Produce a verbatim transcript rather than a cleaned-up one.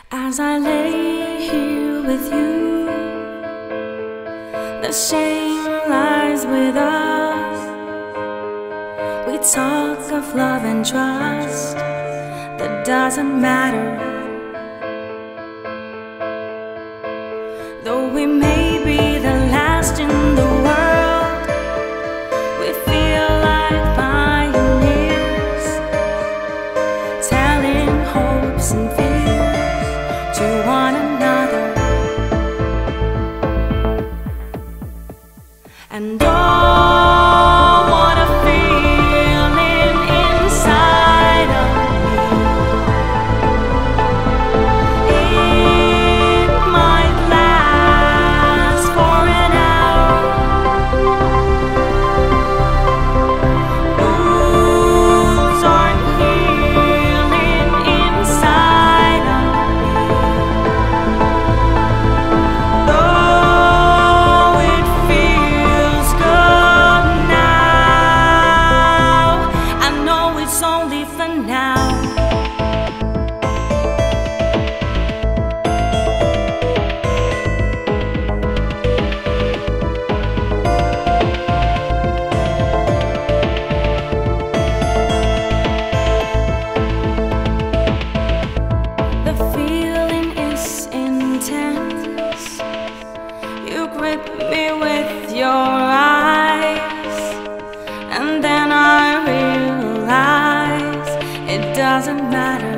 As I lay here with you, the shame lies with us. We talk of love and trust, that doesn't matter. Though we may be the last in the world, we feel like pioneers, telling hopes and fears to one another. And oh, what a feeling inside of me. It might last for an hour. Wounds aren't healing inside of me. Though it feels good now, I know it's only for now. The feeling is intense. You grip me with your eyes, and then I realize it doesn't matter.